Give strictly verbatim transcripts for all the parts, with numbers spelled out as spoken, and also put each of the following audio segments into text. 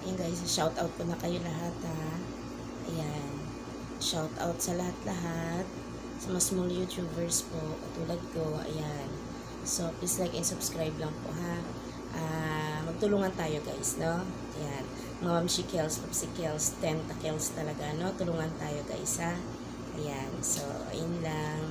Ayan guys, shout out ko na kayo lahat ha. Ayan. Shout out sa lahat-lahat. Sa mga small YouTubers po, katulad ko. Ayan. So, please like and subscribe lang po ha. Uh, magtulungan tayo guys, no? Ayan. Mga mamsikels, papsikels, tentacles talaga, no? Tulungan tayo guys ha. Ayan. So, ayun lang.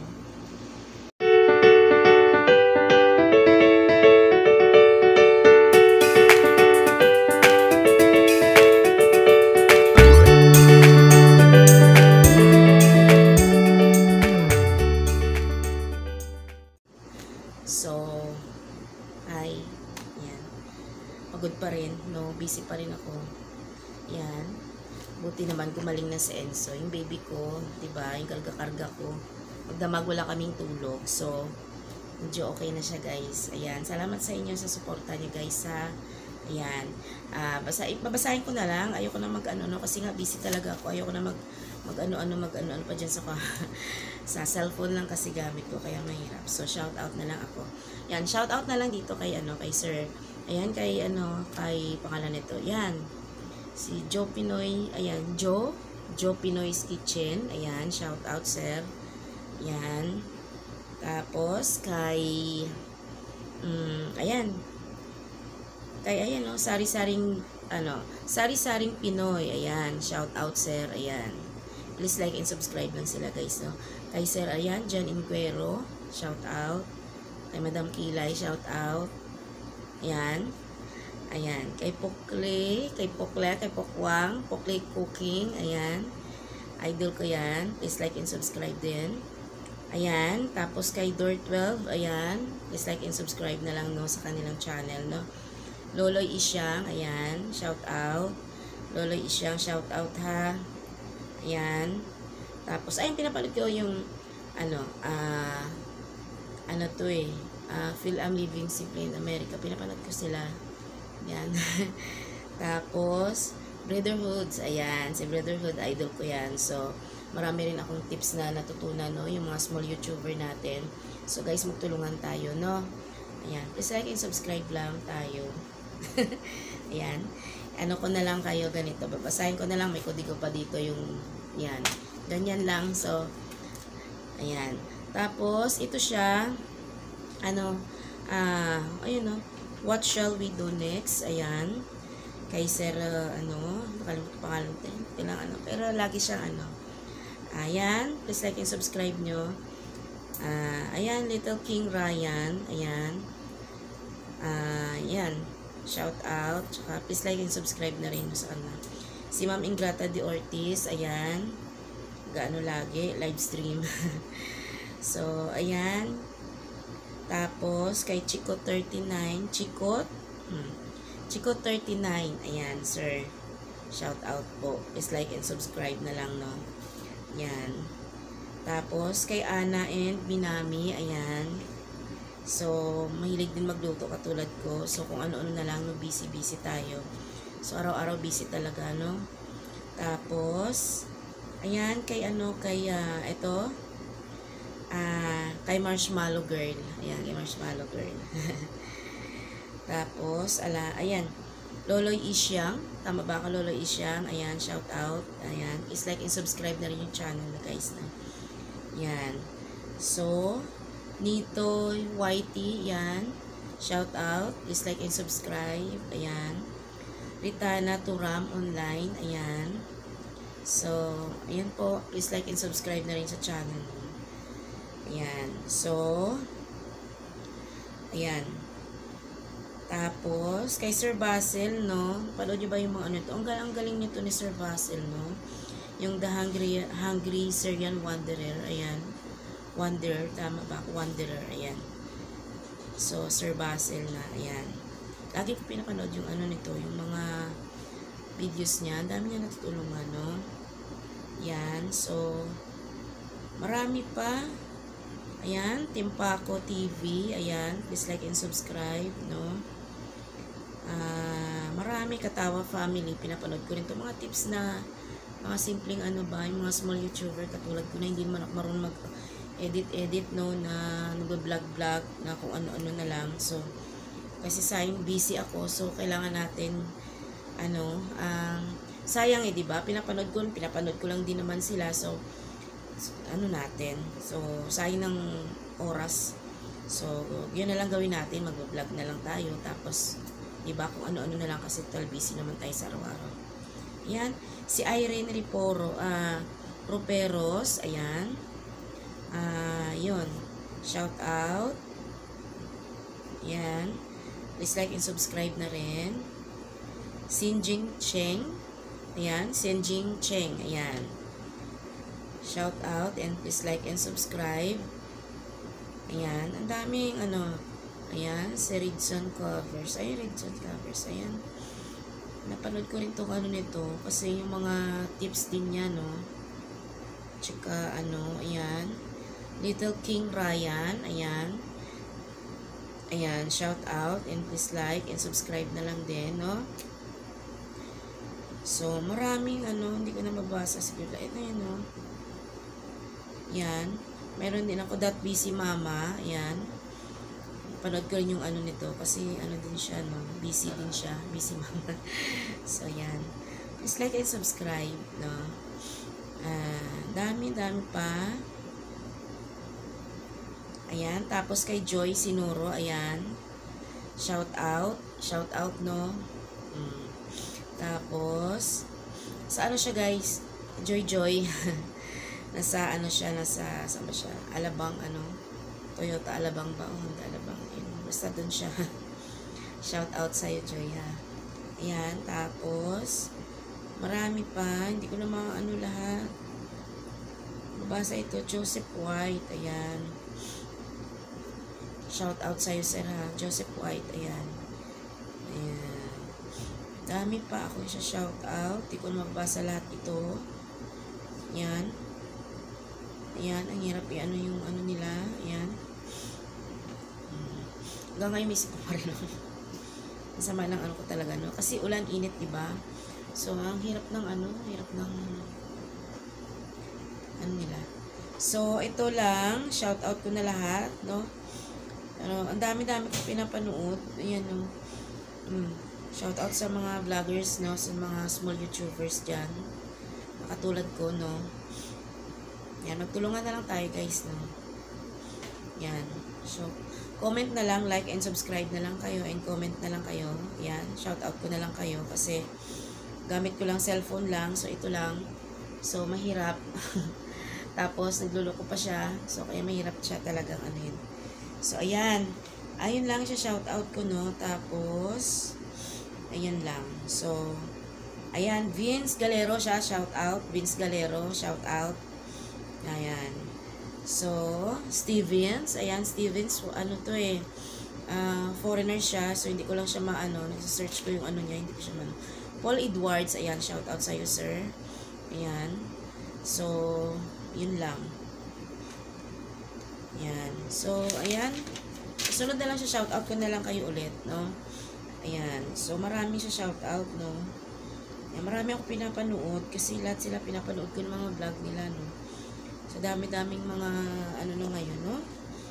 So, hi. Yan. Pagod pa rin, no? Busy pa rin ako. Yan. Buti naman gumaling na si Enzo. Yung baby ko, diba? Yung karga-karga ko. Magdamag wala kaming tulog. So, medyo okay na siya, guys. Ayan. Salamat sa inyo sa suporta niyo, guys, ha? Ayan. Uh, basa, babasahin ko na lang. Ayoko na mag-ano, no? Kasi nga busy talaga ako. Ayoko na mag mag-ano-ano, mag-ano-ano pa dyan sa, sa cellphone lang kasi gamit ko, kaya mahirap. So, shout out na lang ako. Yan, shout out na lang dito kay, ano, kay Sir. Ayan, kay, ano, kay pangalan nito. Yan. Si Joe Pinoy. Ayan, Joe. Joe Pinoy's Kitchen. Ayan, shout out, Sir. Yan. Tapos, kay, um, ayan. Kay, ayan, no, sari-saring, ano, sari-saring Pinoy. Ayan, shout out, Sir. Ayan. Please like and subscribe lang sila guys, no? Kay Sir, ayan, John Inquero, shout out. Kay Madam Kilay, shout out. Ayan. Ayan. Kay Pokle, kay Pokle, kay Pokwang, Pokle Cooking, ayan. Idol ko yan. Please like and subscribe din. Ayan. Tapos kay Door twelve, ayan. Please like and subscribe na lang, no, sa kanilang channel, no? Loloy Isyang, ayan. Shout out. Loloy Isyang, shout out ha. Ayan. Tapos, ayun, pinapanood ko yung, ano, ah, uh, ano to eh, uh, Feel I'm Living Simply in America. Pinapanood ko sila. Ayan. Tapos, Brotherhoods. Ayan. Si Brotherhood, idol ko yan. So, marami rin akong tips na natutunan, no? Yung mga small YouTuber natin. So, guys, magtulungan tayo, no? Ayan. Please like and subscribe lang tayo. Ayan. Ano ko na lang kayo ganito. Babasahin ko na lang. May kodigo pa dito yung yan. Ganyan lang. So, ayan. Tapos, ito siya. Ano, ah, uh, ayun no. What shall we do next? Ayan. Kay Sir, uh, ano, nakalimutan ko pangalan natin. Ilang ano. Pero lagi siyang ano. Ayan. Please like and subscribe nyo. Uh, ayan. Little King Ryan. Ayan. Ah, uh, ayan. Shout out. Tsaka please like and subscribe na rin sa kanila. Si Ma'am Ingrata de Ortiz. Ayan. Gaano lagi. Live stream. So, ayan. Tapos, kay Chico thirty-nine. Chicot. Hmm. Chico thirty-nine. Ayan, sir. Shout out po. Please like and subscribe na lang, no? Ayan. Tapos, kay Ana and Minami. Ayan. So, mahilig din magluto katulad ko. So, kung ano-ano na lang, no, busy-busy tayo. So, araw-araw busy talaga, no? Tapos, ayan, kay ano, kay, uh, ito, uh, kay Marshmallow Girl. Ayan, kay Marshmallow Girl. Tapos, ala, ayan, Loloy Isyang. Tama ba ka, Loloy Isyang? Ayan, shout out. Ayan, please like and subscribe na rin yung channel na, guys, na. Ayan. So, Nito Whitey, yan. Shout out. Please like and subscribe. Ayan. Ritana Turam Online. Ayan. So, ayan po. Please like and subscribe na rin sa channel. Ayan. So, ayan. Tapos, kay Sir Basil, no? Panood nyo ba yung mga ano ito? Ang galing, galing nyo to ni Sir Basil, no? Yung The Hungry, Hungry Syrian Wanderer. Ayan. Wanderer, tama ba? Wanderer, ayan. So, Sir Basil na, ayan. Lagi ko pinapanood yung ano nito, yung mga videos niya. Ang dami niya natutulungan, no? Ayan, so, marami pa. Ayan, Timpaco T V, ayan. Please like and subscribe, no? Uh, marami, Katawa Family, pinapanood ko rin ito. Mga tips na, mga simpleng ano ba, yung mga small YouTuber katulad ko na hindi man ako marunong mag edit-edit, no, na nag-vlog-vlog na kung ano-ano na lang. So, kasi sayang busy ako, so kailangan natin ano, ang sayang eh, 'di ba? Pinapanood ko, pinapanood ko lang din naman sila. So ano natin? So sayang ng oras. So yun na lang gawin natin, mag-vlog na lang tayo. Tapos 'di ba, kung ano-ano na lang kasi tal busy naman tayo sa araw-araw. Yan, si Irene Riporo, ah, Roperos, ayan. Ah, yun. Shout out. Yan. Please like and subscribe na rin. Sinjing Cheng. Ayan, Sinjing Cheng. Ayan. Shout out and please like and subscribe. Ayan, ang daming ano. Ayan, si Ridson Covers. Ay, Ridson Covers. Ayan. Napanood ko rin itong ano nito. Kasi yung mga tips din niya, no. Tsaka ano, ayan. Little King Ryan. Ayan. Ayan, shout out and please like and subscribe na lang din, no. So, maraming ano, hindi ko na mabasa siguro. Ito yun, no. Yan. Meron din ako that busy mama. Ayan. Panood ko rin yung ano nito. Kasi ano din siya, no. Busy din siya. Busy mama. So, yan. Please like and subscribe, no. Uh, dami, dami pa. Ayan. Tapos kay Joy Sinuro. Ayan. Shout out. Shout out, no. Mm. Tapos, sa ano siya, guys? Joy Joy. Nasa ano siya, nasa, saan ba siya? Alabang, ano, Toyota Alabang ba? Oh, hindi Alabang. Yun, basta dun siya. Shout out sa'yo, Joy, ha. Ayan, tapos, marami pa. Hindi ko na mga ano lahat. Mabasa ito, Joseph White. Ayan. Shout out sa'yo, sir, ha. Joseph White, ayan. Ayan. Dami pa ako siya shout out. Hindi ko na mabasa lahat ito. Ayan. Ayan, ang hirap i-ano yung ano nila. Ayan. Hmm. Hanggang ngayon may isip ko pa rin. Masama ng ano ko talaga, no? Kasi ulan, init, diba? So, ang hirap ng ano, hirap ng ano nila. So, ito lang. Shout out ko na lahat, no? Ano, ang dami-dami ko pinapanood. Ayan, no? Hmm. Shout out sa mga vloggers, no? Sa mga small YouTubers dyan. Katulad ko, no? Yan, magtulungan na lang tayo, guys, no? Yan. So, comment na lang, like and subscribe na lang kayo, and comment na lang kayo. Yan, shout out ko na lang kayo kasi gamit ko lang cellphone lang, so ito lang. So, mahirap. Tapos, nagluloko pa siya. So, kaya mahirap siya talagang ano yun. So, ayan. Ayun lang siya, shout out ko, no? Tapos, ayan lang. So, ayan, Vince Galero siya, shout out. Vince Galero, shout out. Ayan. So, Stevens. Ayan, Stevens. Ano to eh. Uh, foreigner siya. So, hindi ko lang siya maano. Nasa-search ko yung ano niya. Hindi ko siya maano. Paul Edwards. Ayan, shout out sa'yo, sir. Ayan. So, yun lang. Ayan. So, ayan. Sunod na lang siya. Shout out ko na lang kayo ulit, no? Ayan. So, marami siya shout out, no? Ayan, marami ako pinapanood. Kasi lahat sila pinapanood ko ng mga vlog nila, no? So, dami-daming mga, ano na ngayon, no?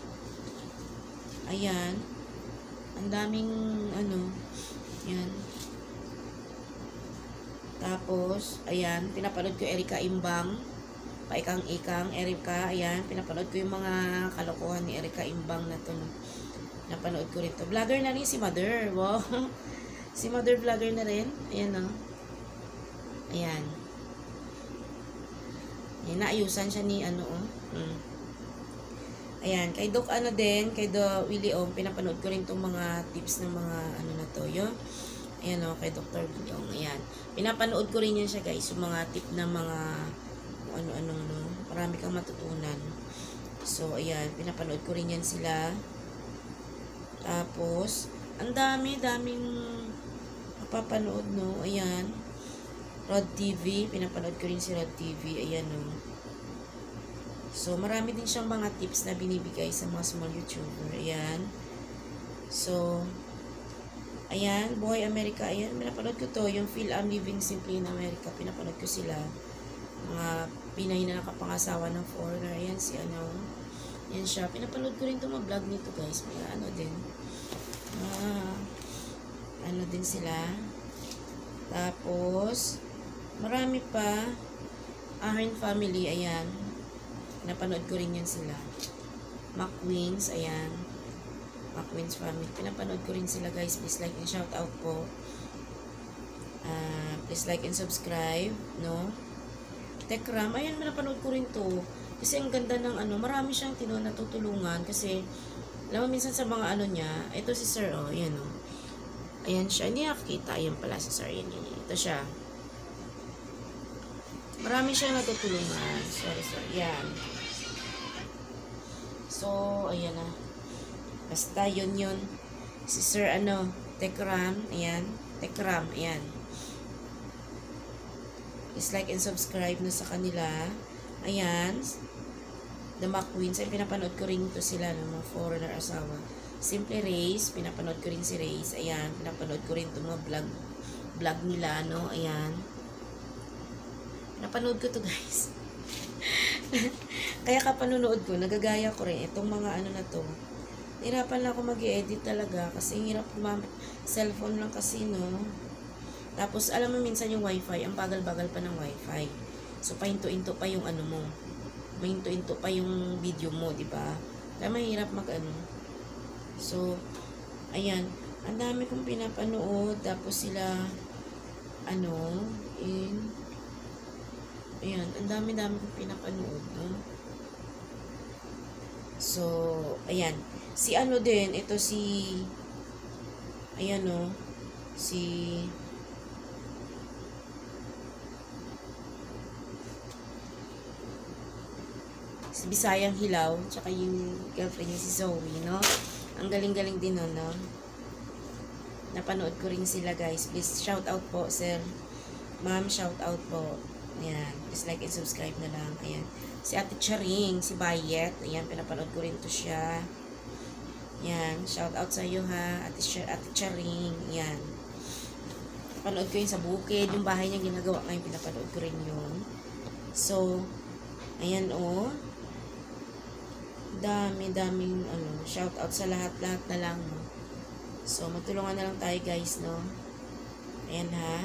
Ayan. Ang daming, ano, yan. Tapos, ayan, pinapanood ko Erika Imbang. Paikang-ikang, Erika, ayan. Pinapanood ko yung mga kalokohan ni Erika Imbang na to, no? Napanood ko rin to. Vlogger na rin si Mother. Wow. Si Mother vlogger na rin. Ayan, no? Ayan. Ayan, naayusan siya ni ano, oh. Hmm. Ayan, kay Doc ano din, kay Do Willie Ong, pinapanood ko rin itong mga tips ng mga ano na to, yun. Ayan, oh, kay Doctor Willie Ong, ayan. Pinapanood ko rin yan siya, guys, yung mga tip ng mga ano-ano, no. Marami kang matutunan. So, ayan, pinapanood ko rin yan sila. Tapos, ang dami, daming napapanood, no. Ayan. Rod T V, pinapanood ko rin si Rod T V, ayan o. So, marami din siyang mga tips na binibigay sa mga small YouTuber, ayan. So, ayan, Buhay America, ayan, pinapanood ko to, yung Feel I'm Living Simply in America, pinapanood ko sila. Mga Pinay na nakapangasawa ng foreigner, ayan si ano, ayan siya, pinapanood ko rin itong mga vlog nito, guys, mga ano din, ah, ano din sila. Tapos, marami pa. Ahern Family, ayan. Napanood ko rin yan sila. McQueens, ayan. McQueens Family. Pinapanood ko rin sila, guys. Please like and shout out po. Uh, please like and subscribe, no? Tekram, ayan, pinapanood ko rin to. Kasi ang ganda ng ano, marami siyang tino natutulungan. Kasi, alam mo, minsan sa mga ano niya, ito si Sir, oh, ayan, oh. Ayan siya. Hindi nakakita. Ayan pala si Sir. Ayan, ayan. Ito siya. Marami siyang natutulungan. Sorry, sorry. Ayan. So, ayan na. Basta, yun yun. Si Sir, ano, Tekram. Ayan. Tekram. Ayan. Please like and subscribe na sa kanila. Ayan. The McQueens. Ay, pinapanood ko rin ito sila ng mga foreigner asawa. Simple Race, pinapanood ko rin si Race. Ayan, pinapanood ko rin itong mga vlog, vlog nila, no? Ayan. Pinapanood ko to guys. Kaya kapanonood ko, nagagaya ko rin itong mga ano na to. Hirapan lang ako mag-edit talaga kasi hirap kumamit. Cellphone lang kasi, no? Tapos, alam mo minsan yung wifi, ang bagal-bagal pa ng wifi. So, pahinto-into pa yung ano mo. Pahinto-into pa yung video mo, di ba? Kaya mahirap mag-ano. So, ayan. Ang dami kong pinapanood. Tapos sila, ano, in, ayan. Ang dami-dami kong pinapanood, no? So, ayan. Si ano din, ito si, ayan, no? Si, si Bisayang Hilaw, tsaka yung girlfriend niya si Zoe, no? Ang galing-galing din, no, no? Napanood ko rin sila, guys. Please, shout out po, sir. Ma'am, shout out po. Ayan. Please like and subscribe na lang. Ayan. Si Ate Charing, si Bayet. Ayan, pinapanood ko rin to siya. Ayan. Shout out sa iyo, ha. Ate, Ate Charing. Ayan. Napanood ko yun sa bukid. Yung bahay niya ginagawa ngayon, pinapanood ko rin yun. So, ayan, oh. Dami-daming ano, shout out sa lahat-lahat na lang, no? So, magtulungan na lang tayo, guys, no? Ayan, ha?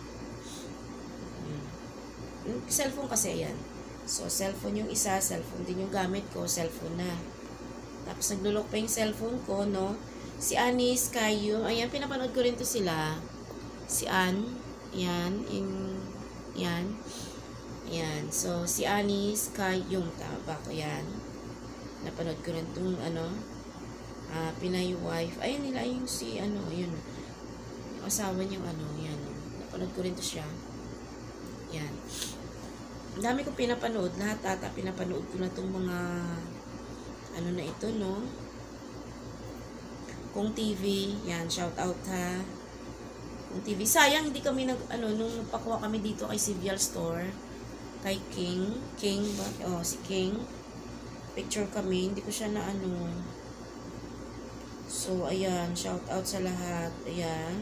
Hmm. Yung cellphone kasi, ayan. So, cellphone yung isa, cellphone din yung gamit ko, cellphone na. Tapos, naglulok pa yung cellphone ko, no? Si Anis, Kayo, ayan, pinapanood ko rin to sila. Si Ann, ayan, in, ayan. Ayan, so, si Anis, Kayo, tama ba ko, ayan. Napanood ko rin itong, ano, uh, Pinay Wife. Ayun nila, yung si, ano, yun. Yung asawa niyang, ano, yan. Napanood ko rin to siya. Yan. Ang dami ko pinapanood. Lahat ata, pinapanood ko na itong mga, ano na ito, no? Kung T V, yan, shout out, ha? Kung T V. Sayang, hindi kami nag, ano, nung pakuha kami dito kay Civial Store, kay King. King ba? Oh, si King. Picture kami, hindi ko siya na ano. So, ayan, shout out sa lahat. Ayan.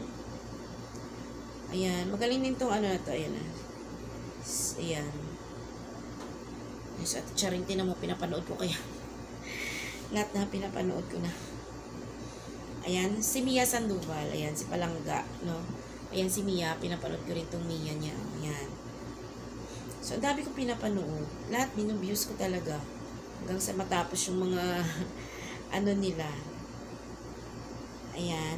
Ayan, magaling din tong ano na to. Ayan na. Ayan. Yes, at charing tinan mo, pinapanood ko kaya. Lahat na pinapanood ko na. Ayan, si Mia Sandoval. Ayan, si Palangga, no? Ayan, si Mia, pinapanood ko rin tong Mia niya. Ayan. So, ang dami ko pinapanood. Lahat, binubuse ko talaga. Hanggang sa matapos yung mga ano nila. Ayan.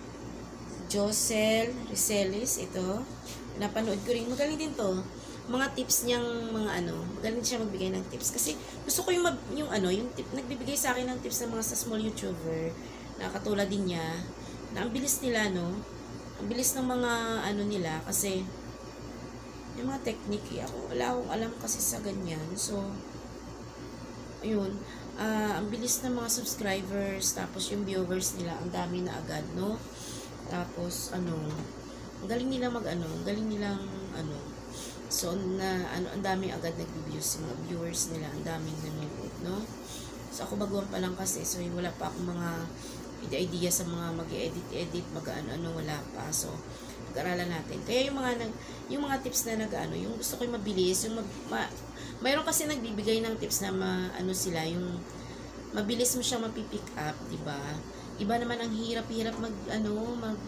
Josel Rizelis, ito. Napanood ko rin. Magaling din to. Mga tips niyang mga ano. Magaling siya magbigay ng tips. Kasi gusto ko yung, yung ano, yung tip, nagbibigay sa akin ng tips ng mga sa small YouTuber. Na katulad din niya. Na ang bilis nila, no? Ang bilis ng mga ano nila. Kasi yung mga technique, eh, ako, wala akong alam kasi sa ganyan. So, ayun, uh, ang bilis ng mga subscribers, tapos yung viewers nila, ang dami na agad, no? Tapos, ano, ang galing nila mag, ano, ang galing nilang, ano, so, na, ano, ang dami agad nag-views, yung mga viewers nila, ang daming nanonood, no? So, ako baguhan pa lang kasi, so, wala pa akong mga idea sa mga mag-edit-edit, mag-ano-ano, wala pa, so, pag-aralan natin. Kaya yung mga, nag, yung mga tips na nag-ano, yung gusto ko yung mabilis, yung mag, ma, mayroon kasi nagbibigay ng tips na ma, ano sila, yung mabilis mo siya mapipick up, di ba? Iba naman ang hirap-hirap mag, ano, mag,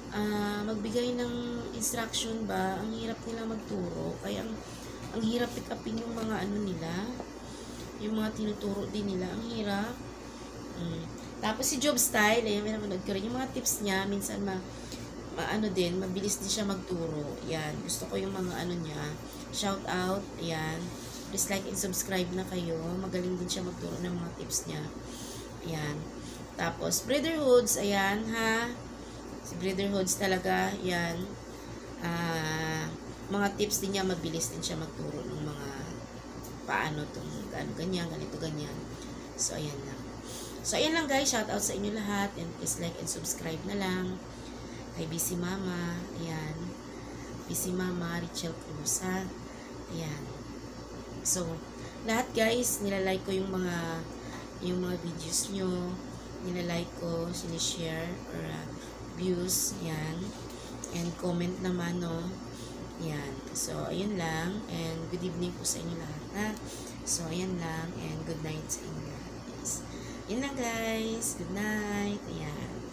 ah, magbigay ng instruction ba, ang hirap nila magturo. Kaya ang, ang hirap pick upin yung mga ano nila, yung mga tinuturo din nila, ang hirap. Mm. Tapos si Job Style, eh, may napanood ko rin yung mga tips niya, minsan ma, ma ano din, mabilis din siya magturo. Yan, gusto ko yung mga ano niya, shout out, yan. Please like and subscribe na kayo. Magaling din siya magturo ng mga tips niya. Ayan. Tapos, Brotherhoods, ayan, ha. Si Brotherhoods talaga, yan. Ah, mga tips din niya, mabilis din siya magturo ng mga paano itong ano, ganyan, ganito, ganyan. So, ayan lang. So, ayan lang guys. Shout out sa inyo lahat. And please like and subscribe na lang. Kay Busy Mama. Ayan. Busy Mama, Richelle Cruz, ha. Ayan. So, lahat guys, nilalike ko yung mga yung mga videos nyo, nilalike ko, sinishare, or uh, views, yan. And comment naman, no. Yan. So, ayun lang. And good evening po sa inyo lahat, ha. So, ayan lang. And good night sa inyo lahat, guys. Yun lang, guys. Good night. Ayan.